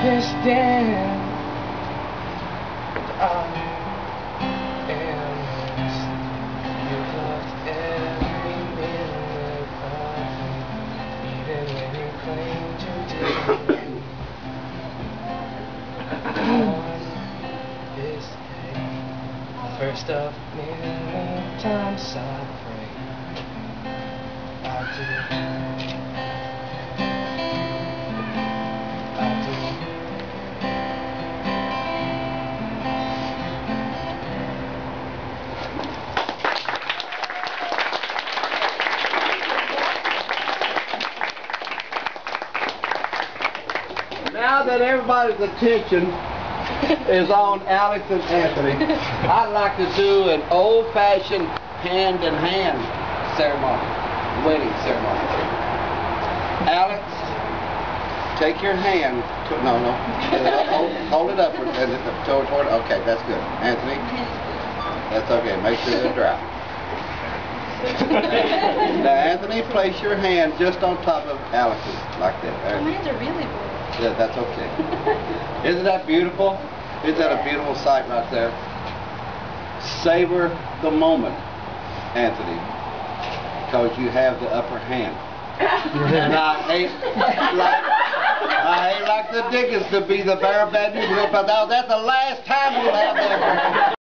understand. I am yours. You've loved every minute of me, even when you claimed you didn't. On this day, first of many times I pray, I do. Now that everybody's attention is on Alex and Anthony, I'd like to do an old-fashioned hand-in-hand ceremony, wedding ceremony. Alex, take your hand. Hold it upward and toward. Okay, that's good. Anthony, that's okay. Make sure they're dry. Now, Anthony, place your hand just on top of Alex's, like that. My hands are really blue. Yeah, that's okay. Isn't that beautiful? Isn't that a beautiful sight right there? Savor the moment, Anthony, because you have the upper hand. And I hate like the Dickens to be the bearer of bad news, but that's the last time we'll have the upper hand.